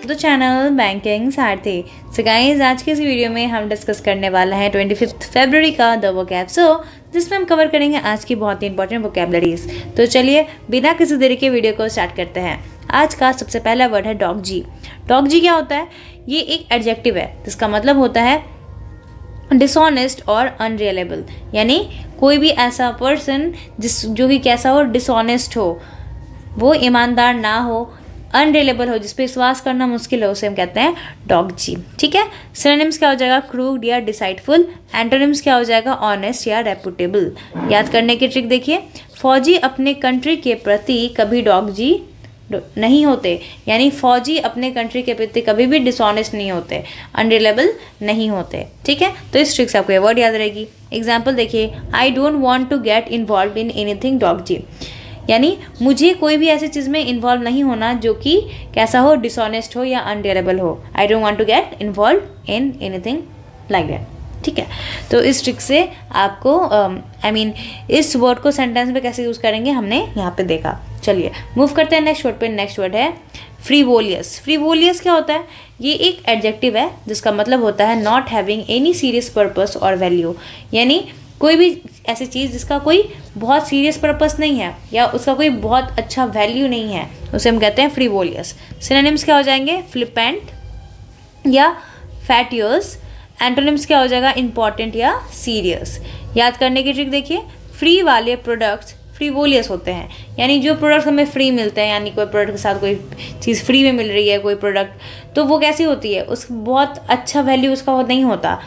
To the channel banking Sarathi. So guys, आज की इस वीडियो में हम डिस्कस करने वाला है 25 फरवरी का द वोकैब जिसमें हम कवर करेंगे आज की बहुत ही इंपॉर्टेंट वोकैबलरीज। तो चलिए बिना किसी देरी के वीडियो को स्टार्ट करते हैं। आज का सबसे पहला वर्ड है डॉग-जी। डॉग-जी क्या होता है? ये एक एडजेक्टिव है जिसका मतलब होता है डिसऑनेस्ट और अनरिलायबल, यानी कोई भी ऐसा पर्सन जो कि कैसा हो, डिसऑनेस्ट हो, वो ईमानदार ना हो, अनरिलायबल हो, जिस पे विश्वास करना मुश्किल हो, उसे हम कहते हैं डॉग-जी। ठीक है। सिनोनिम्स क्या हो जाएगा? क्रूड या डिसाइडफुल। एंटोनिम्स क्या हो जाएगा? ऑनेस्ट या रेपुटेबल। याद करने की ट्रिक देखिए, फौजी अपने कंट्री के प्रति कभी डॉग-जी नहीं होते, यानी फौजी अपने कंट्री के प्रति कभी भी डिसऑनेस्ट नहीं होते, अनरिलायबल नहीं होते। ठीक है, तो इस ट्रिक से आपको ये वर्ड याद रहेगी। एग्जाम्पल देखिए, I don't want to get involve in anything डॉग-जी, यानी मुझे कोई भी ऐसी चीज़ में इन्वॉल्व नहीं होना जो कि कैसा हो, डिसऑनेस्ट हो या अनरिलायबल हो। I don't want to get involve in anything like that. ठीक है, तो इस ट्रिक से आपको इस वर्ड को सेंटेंस में कैसे यूज़ करेंगे हमने यहाँ पे देखा। चलिए मूव करते हैं नेक्स्ट वर्ड पे। नेक्स्ट वर्ड है फ्रीवोलियस। फ्रीवोलियस क्या होता है? ये एक एडजेक्टिव है जिसका मतलब होता है not having any serious purpose और वैल्यू, यानी कोई भी ऐसी चीज़ जिसका कोई बहुत सीरियस पर्पस नहीं है या उसका कोई बहुत अच्छा वैल्यू नहीं है, उसे हम कहते हैं फ्रीवोलियस। सिनोनिम्स क्या हो जाएंगे? फ्लिपेंट या फैटियस। एंटोनिम्स क्या हो जाएगा? इंपॉर्टेंट या सीरियस। याद करने की ट्रिक देखिए, फ्री वाले प्रोडक्ट्स फ्रीवोलियस होते हैं, यानी जो प्रोडक्ट्स हमें फ्री मिलते हैं, यानी कोई प्रोडक्ट के साथ कोई चीज़ फ्री में मिल रही है, कोई प्रोडक्ट, तो वो कैसी होती है? उस बहुत अच्छा वैल्यू उसका नहीं होता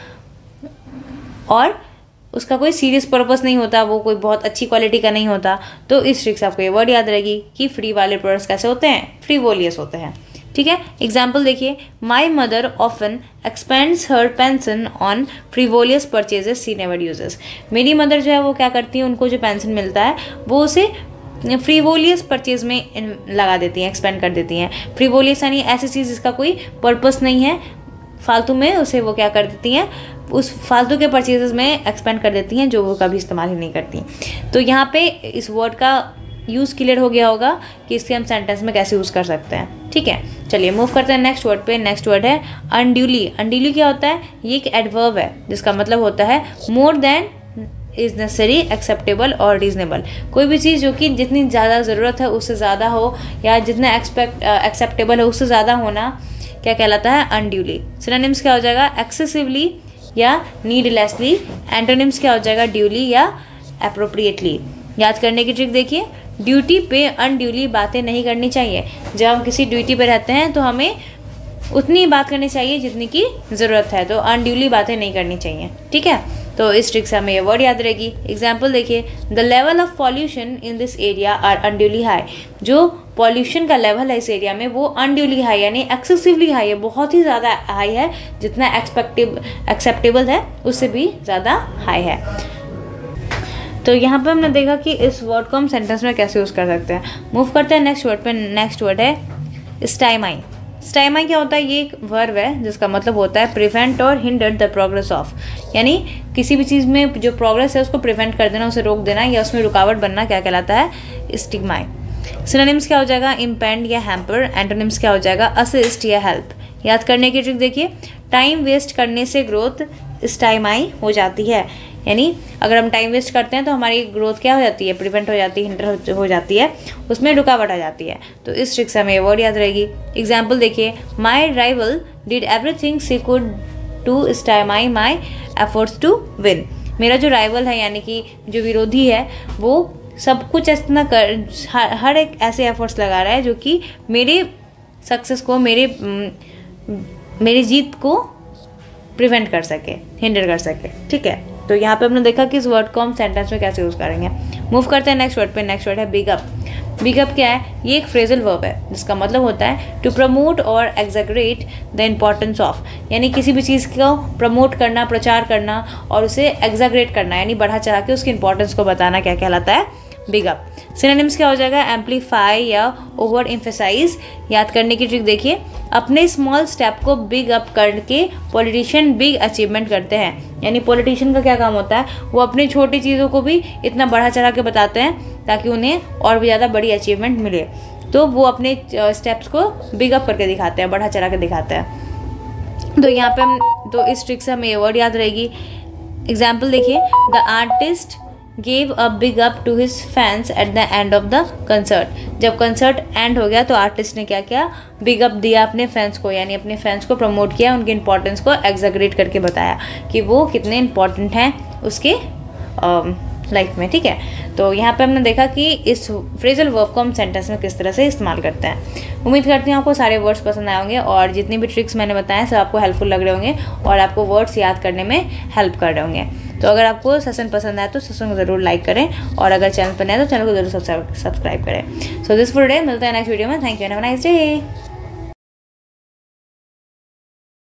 और उसका कोई सीरियस पर्पस नहीं होता, वो कोई बहुत अच्छी क्वालिटी का नहीं होता। तो इस ट्रिक से आपको ये वर्ड याद रहेगी कि फ्री वाले प्रोडक्ट्स कैसे होते हैं? फ्रीवोलियस होते हैं। ठीक है। एग्जाम्पल देखिए, my mother often expends her pension on frivolous purchases she never uses. मेरी मदर जो है वो क्या करती है, उनको जो पेंशन मिलता है वो उसे फ्रीवोलियस परचेज में लगा देती हैं, एक्सपेंड कर देती हैं। फ्रीवोलियस यानी ऐसी चीज़ जिसका कोई पर्पस नहीं है, फालतू में उसे वो क्या कर देती हैं, उस फालतू के परचेजेस में एक्सपेंड कर देती हैं जो वो कभी इस्तेमाल ही नहीं करती। तो यहाँ पे इस वर्ड का यूज़ क्लियर हो गया होगा कि इसके हम सेंटेंस में कैसे यूज़ कर सकते हैं। ठीक है, चलिए मूव करते हैं नेक्स्ट वर्ड पे। नेक्स्ट वर्ड है अनड्यूली। अनड्यूली क्या होता है? ये एक एडवर्ब है जिसका मतलब होता है more than is necessary, acceptable और रीजनेबल। कोई भी चीज़ जो कि जितनी ज़्यादा ज़रूरत है उससे ज़्यादा हो या जितना एक्सेप्टेबल है उससे ज़्यादा होना क्या कहलाता है? अनड्यूली। सिनोनिम्स क्या हो जाएगा? एक्सेसिवली या नीडलेसली। एंटोनिम्स क्या हो जाएगा? ड्यूली या एप्रोप्रिएटली। याद करने की ट्रिक देखिए, ड्यूटी पे अनड्यूली बातें नहीं करनी चाहिए। जब हम किसी ड्यूटी पे रहते हैं तो हमें उतनी बात करनी चाहिए जितनी की ज़रूरत है, तो अनड्यूली बातें नहीं करनी चाहिए। ठीक है, तो इस ट्रिक से हमें ये वर्ड याद रहेगी। एग्जाम्पल देखिए, the level of pollution in this area are unduly high. जो पॉल्यूशन का लेवल है इस एरिया में वो अनड्यूली हाई यानी एक्सेसिवली हाई है, बहुत ही ज़्यादा हाई है, जितना एक्सेप्टेबल है उससे भी ज़्यादा हाई है। तो यहाँ पे हमने देखा कि इस वर्ड को हम सेंटेंस में कैसे यूज़ कर सकते हैं। मूव करते हैं नेक्स्ट वर्ड पे। नेक्स्ट वर्ड है स्टाइमाई। स्टाइमाई क्या होता है? ये एक वर्ब है जिसका मतलब होता है प्रिवेंट और हिंडर द प्रोग्रेस ऑफ, यानी किसी भी चीज़ में जो प्रोग्रेस है उसको प्रिवेंट कर देना, उसे रोक देना या उसमें रुकावट बनना क्या कहलाता है? स्टिग्माई। सिनोनिम्स क्या हो जाएगा? इम्पेंड या हैम्पर। एंटोनिम्स क्या हो जाएगा? असिस्ट या हेल्प। याद करने की ट्रिक देखिए, टाइम वेस्ट करने से ग्रोथ स्टाइमाई हो जाती है, यानी अगर हम टाइम वेस्ट करते हैं तो हमारी ग्रोथ क्या हो जाती है? प्रिवेंट हो जाती है, हिंडर हो जाती है, उसमें रुकावट आ जाती है। तो इस ट्रिक से हमें ये वर्ड याद रहेगी। एग्जाम्पल देखिए, my rival did everything she could to stymie my efforts to win. मेरा जो राइवल है यानी कि जो विरोधी है वो सब कुछ इतना हर एक ऐसे एफर्ट्स लगा रहा है जो कि मेरे सक्सेस को, मेरी जीत को प्रिवेंट कर सके, हिंडर कर सके। ठीक है, तो यहाँ पे हमने देखा कि इस वर्ड को हम सेंटेंस में कैसे यूज़ करेंगे। मूव करते हैं नेक्स्ट वर्ड पे। नेक्स्ट वर्ड है बिग अप। बिग अप क्या है? ये एक फ्रेजल वर्ब है जिसका मतलब होता है टू प्रमोट और एग्जैगरेट द इम्पोर्टेंस ऑफ, यानी किसी भी चीज़ को प्रमोट करना, प्रचार करना और उसे एग्जैगरेट करना, यानी बढ़ा चढ़ा के उसकी इंपॉर्टेंस को बताना क्या कहलाता है? Big up. सिनोनिम्स क्या हो जाएगा? एम्पलीफाई या ओवर एम्फेसाइज। याद करने की ट्रिक देखिए, अपने स्मॉल स्टेप को बिग अप करके पॉलिटिशियन बिग अचीवमेंट करते हैं, यानी पॉलिटिशियन का क्या काम होता है? वो अपनी छोटी चीज़ों को भी इतना बढ़ा चढ़ा के बताते हैं ताकि उन्हें और भी ज़्यादा बड़ी अचीवमेंट मिले। तो वो अपने स्टेप्स को बिग अप करके दिखाते हैं, बढ़ा चढ़ा के दिखाते हैं। तो यहाँ पे हम तो इस ट्रिक से हमें ये वर्ड याद रहेगी। एग्जाम्पल देखिए, the artist gave a big up to his fans at the end of the concert. जब कंसर्ट एंड हो गया तो आर्टिस्ट ने क्या किया, बिग अप दिया अपने फैंस को, यानी अपने फैंस को प्रमोट किया, उनकी इंपॉर्टेंस को एग्जैगरेट करके बताया कि वो कितने इंपॉर्टेंट हैं उसके लाइफ में। ठीक है, तो यहाँ पे हमने देखा कि इस फ्रेजल वर्ब को हम सेंटेंस में किस तरह से इस्तेमाल करते हैं। उम्मीद करती हूँ आपको सारे वर्ड्स पसंद आए होंगे और जितनी भी ट्रिक्स मैंने बताए सब आपको हेल्पफुल लग रहे होंगे और आपको वर्ड्स याद करने में हेल्प कर रहे होंगे। तो अगर आपको सेशन पसंद आए तो सेशन को ज़रूर लाइक करें और अगर चैनल पर नए तो चैनल को जरूर सब्सक्राइब करें। सो दिस फॉर टुडे, मिलते हैं नेक्स्ट वीडियो में। Thank you and have a nice day.